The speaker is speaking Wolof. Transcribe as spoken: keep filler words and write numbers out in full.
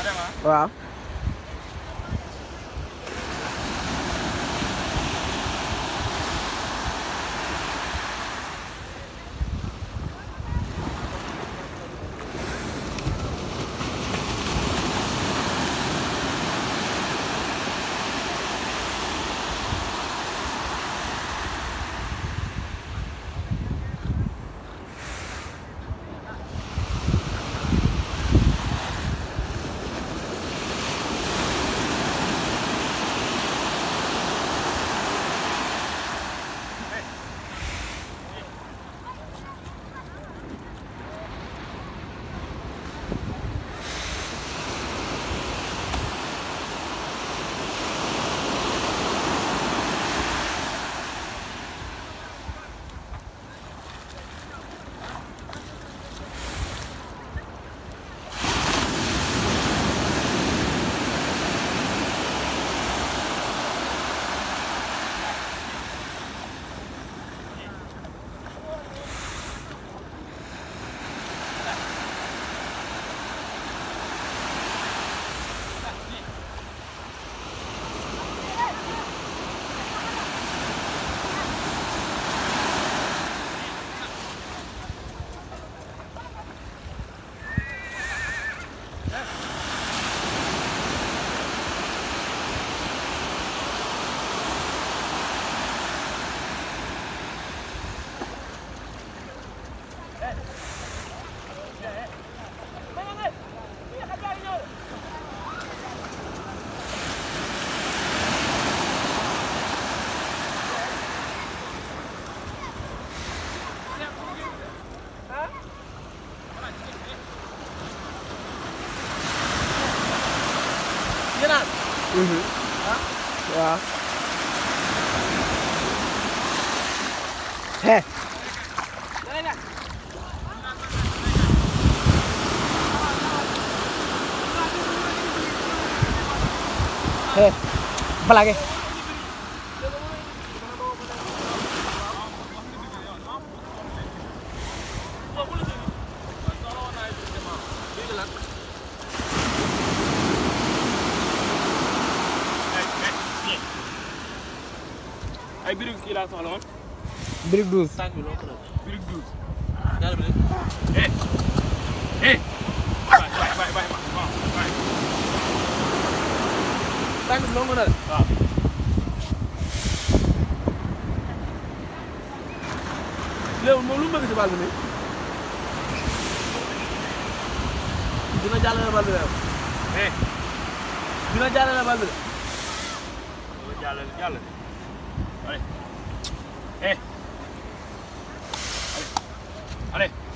waaw. waaw. he. he. Balage. ay birig kii laa soxla woon. birig douze. tànk bi loo ko doon birig douze. ñaari birig. eh eh. waay waay waay waay waay. tànk bi loo mën a def. waaw. léegi moom lu mu bëgg ci bal bi nii. dina jàllale bal bi de. eh. dina jàllale bal bi de. dina jàllale jàllale. allez. Eh. Allez. Allez.